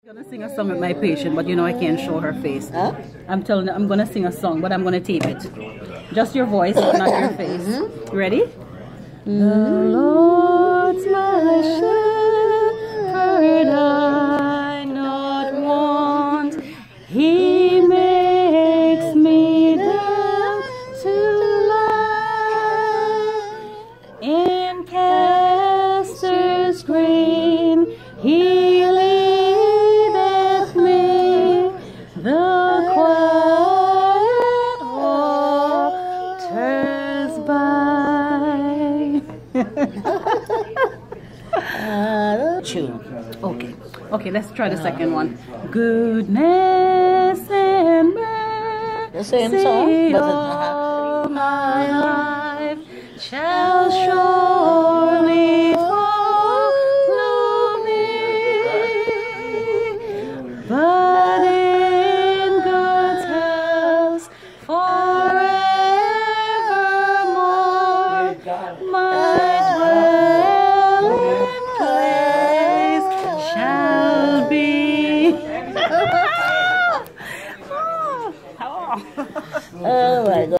I'm gonna sing a song with my patient, but you know I can't show her face. Huh? I'm telling her I'm gonna sing a song, but I'm gonna tape it. Just your voice, but not your face. Ready? The Lord's my shepherd, I not want. He makes me down to lie in pastures green. He leadeth me the quiet waters by. Tune. Okay, let's try the second one. Goodness and mercy The same song, but all my life shall surely follow me, but in God's house forevermore, my dwelling place shall be.